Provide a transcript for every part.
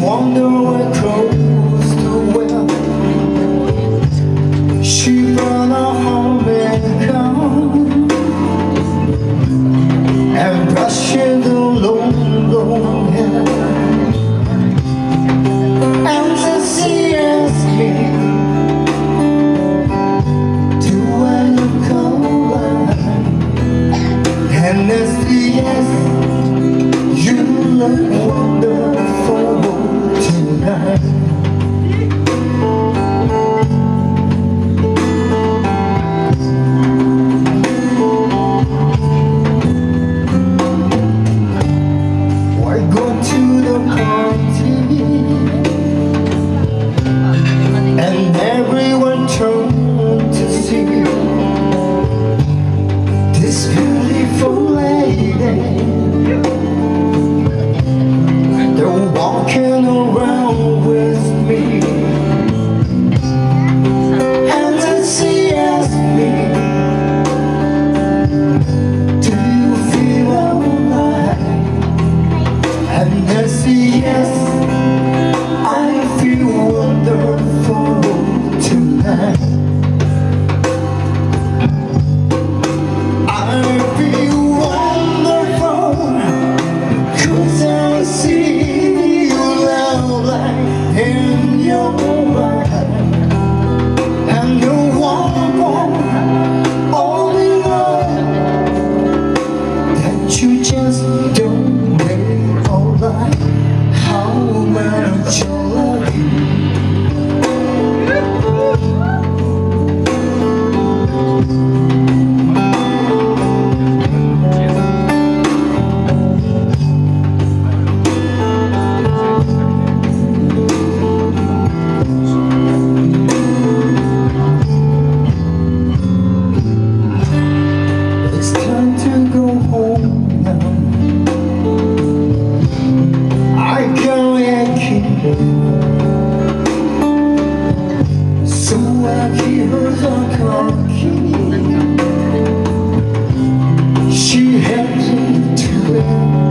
wonder where close to well. She brought her home and come and brushing the long, long hair. And then she asked me, do I look alright? And I said yes, you look wonderful tonight. And everyone turned to see this beautiful lady. They're walking around with me, and then she asked me, do you feel alright? And I said yes, I feel wonderful tonight. I feel wonderful 'cause I see you light in your eyes, and you walk on all in love that you just don't make alright. How much I love you. It's time to go home now. I can't keep it, so I give her the car key. She heads into it,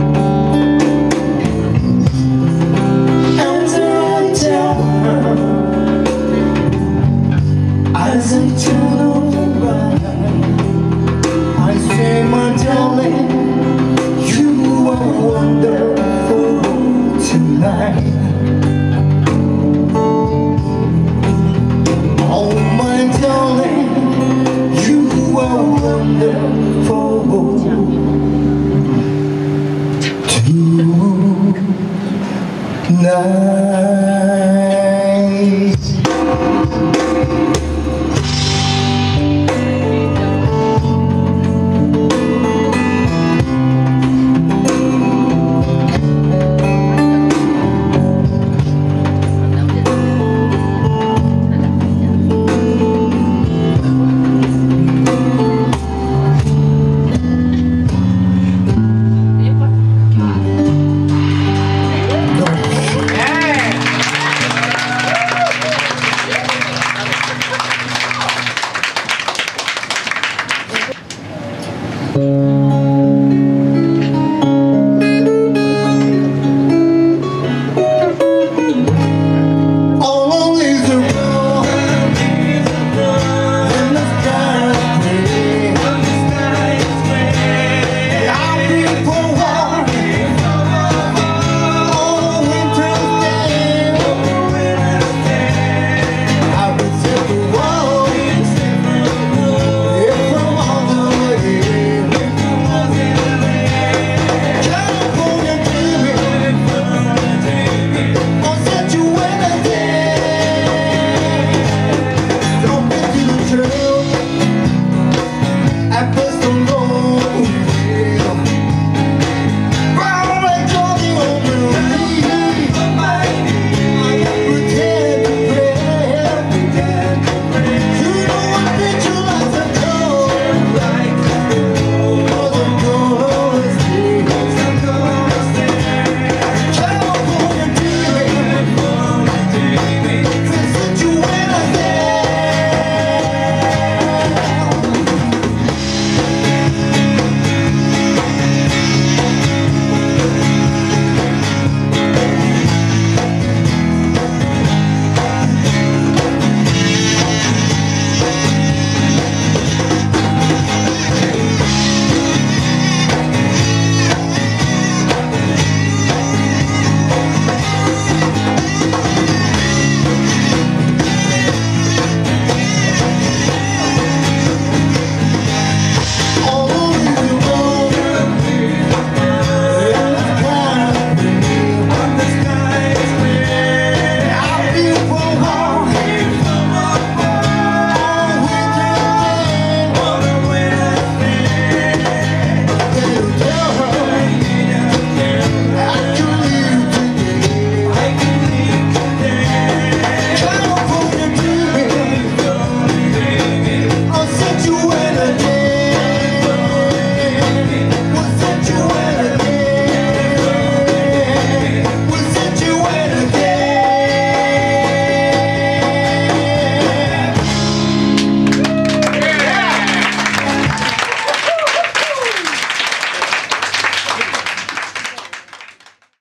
and then I tell her, as I turn on the ride, I say, my darling, you are wonderful tonight. Oh my darling, you are wonderful tonight.